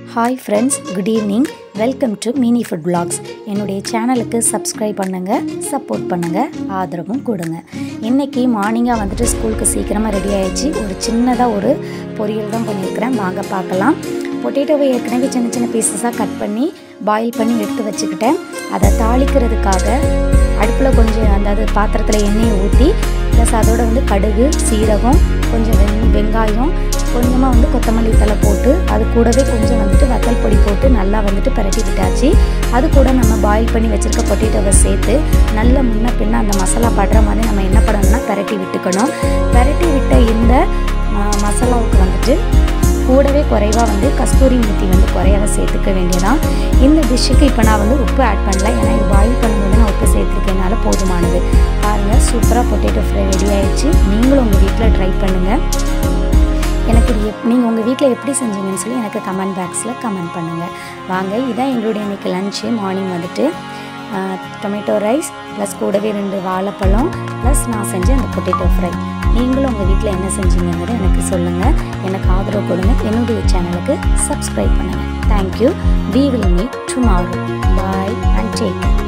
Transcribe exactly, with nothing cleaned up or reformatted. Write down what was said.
Hi friends, good evening. Welcome to Mini Food Vlogs. என்னுடைய சேனலுக்கு subscribe பண்ணுங்க, support பண்ணுங்க, ஆதரவும் கொடுங்க. இன்னைக்கு மார்னிங்கா வந்துட்டு ஸ்கூலுக்கு சீக்கிரமா ரெடி ஆயிடுச்சு. ஒரு சின்னதா ஒரு பொரியல் தான் பண்ணியிருக்கிறேன். வாங்க பார்க்கலாம். பொட்டேட்டோவை ஏற்கனவே சின்ன சின்ன பீசஸாக கட் பண்ணி பாயில் பண்ணி எடுத்து வச்சுக்கிட்டேன். அதை தாளிக்கிறதுக்காக அடுப்பில் கொஞ்சம் அந்த பாத்திரத்தில் எண்ணெயை ஊற்றி ப்ளஸ் அதோட வந்து கடுகு, சீரகம், கொஞ்சம் வெங் வெங்காயம், கொஞ்சமாக வந்து கொத்தமல்லி தலை போட்டு அது கூடவே கொஞ்சம் வந்துட்டு வத்தல் பொடி போட்டு நல்லா வந்துட்டு பரட்டி விட்டாச்சு. அது கூட நம்ம பாயில் பண்ணி வச்சுருக்க பொட்டேட்டோவை சேர்த்து நல்லா முன்ன பின்ன அந்த மசாலா படுற மாதிரி நம்ம என்ன பண்ணணும்னா பரட்டி விட்டுக்கணும். பரட்டி விட்ட இந்த மசாலாவுக்கு வந்துட்டு கூடவே குறைவாக வந்து கஸ்தூரி மேத்தி வந்து குறையாத சேர்த்துக்க வேண்டியதான். இந்த டிஷ்ஷுக்கு இப்போ நான் வந்து உப்பு ஆட் பண்ணல, ஏன்னா இது பாயில் பண்ணும்போது நான் உப்பு சேர்த்துருக்கனால போதுமானது. பாருங்கள், சூப்பராக பொட்டேட்டோ ஃப்ரை ரெடி ஆகிடுச்சு. நீங்களும் உங்கள் வீட்டில் ட்ரை பண்ணுங்கள். எனக்கு இது எப் நீங்கள் உங்கள் வீட்டில் எப்படி செஞ்சீங்கன்னு சொல்லி எனக்கு கமெண்ட் பாக்ஸில் கமெண்ட் பண்ணுங்கள். வாங்க, இதான் எங்களுடைய இன்றைக்கி லஞ்சு. மார்னிங் வந்துட்டு டொமேட்டோ ரைஸ் ப்ளஸ் கூடவே ரெண்டு வாழைப்பழம் ப்ளஸ் நான் செஞ்ச அந்த பொட்டேட்டோ ஃப்ரை. நீங்களும் உங்கள் வீட்டில் என்ன செஞ்சீங்கிறத எனக்கு சொல்லுங்கள், எனக்கு ஆதரவு கொடுங்க. என்னுடைய சேனலுக்கு சப்ஸ்கிரைப் பண்ணுங்கள். Thank you. We will meet tomorrow. Bye and take care.